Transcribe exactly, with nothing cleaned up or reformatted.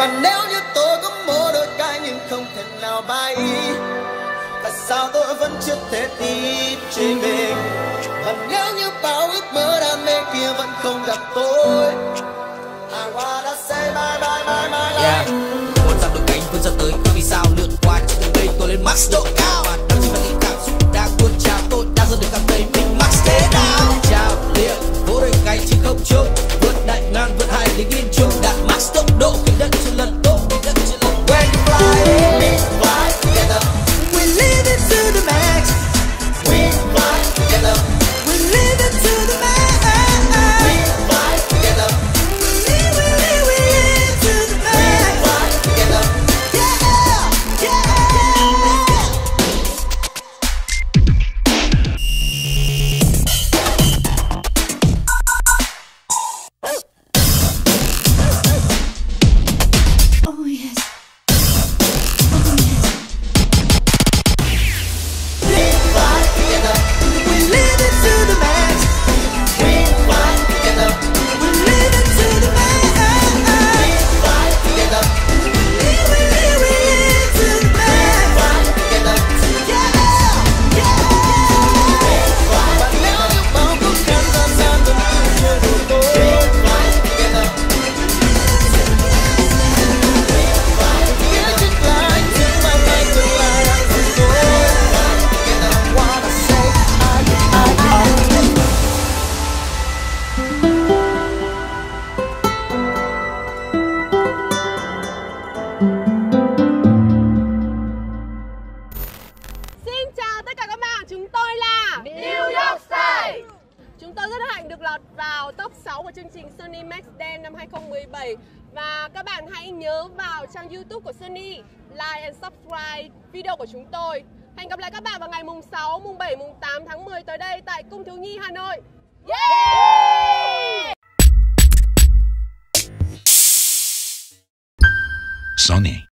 nếu như tôi có một đôi cánh nhưng không thể nào bay, tại sao tôi vẫn chưa thể tin trên mình? Và nếu như bao ước mơ đam mê kia vẫn không gặp tôi, I wanna say bye bye bye bye. Yeah, một dặm đôi cánh vươn ra tới không vì sao lượn qua trên từng đây tôi lên max độ cao và đắm chìm vào những cảm xúc đang tuôn trào. Tôi đang dần được cảm thấy mình max thế nào. Trao liệt vỗ đôi cánh chứ không chung, vượt đại ngang vượt hai lính yên chung đạt max tốc độ khi đất chưa lần tốt khi đất chưa lần. When you fly, we fly together. We live it to the max. We fly together. We live it to the max. We fly together. We live, we live, we live to the max. We fly together. Yeah, yeah. Oh yes. We fly together. We live it to the max. We fly together. We live it to the max. We fly together. We live, we live, we live to the max. We fly together. Yeah, yeah. Và nếu như bao cuộc khăn gian gian vẫn cứ chưa đủ tôi, we fly together. We fly together. Chiếc lá anh thương mà ngày tương lai đang cùng tôi. I wanna say I, I, I. Xin chào tất cả các bạn, chúng tôi là New York Style. Chúng tôi rất hạnh được lọt vào top sáu của chương trình Sunny Max Dance năm hai không một bảy. Và các bạn hãy nhớ vào trang YouTube của Sunny, like and subscribe video của chúng tôi. Hẹn gặp lại các bạn vào ngày mùng sáu, mùng bảy, mùng tám tháng mười tới đây tại Cung Thiếu Nhi, Hà Nội. Yeah! Sunny.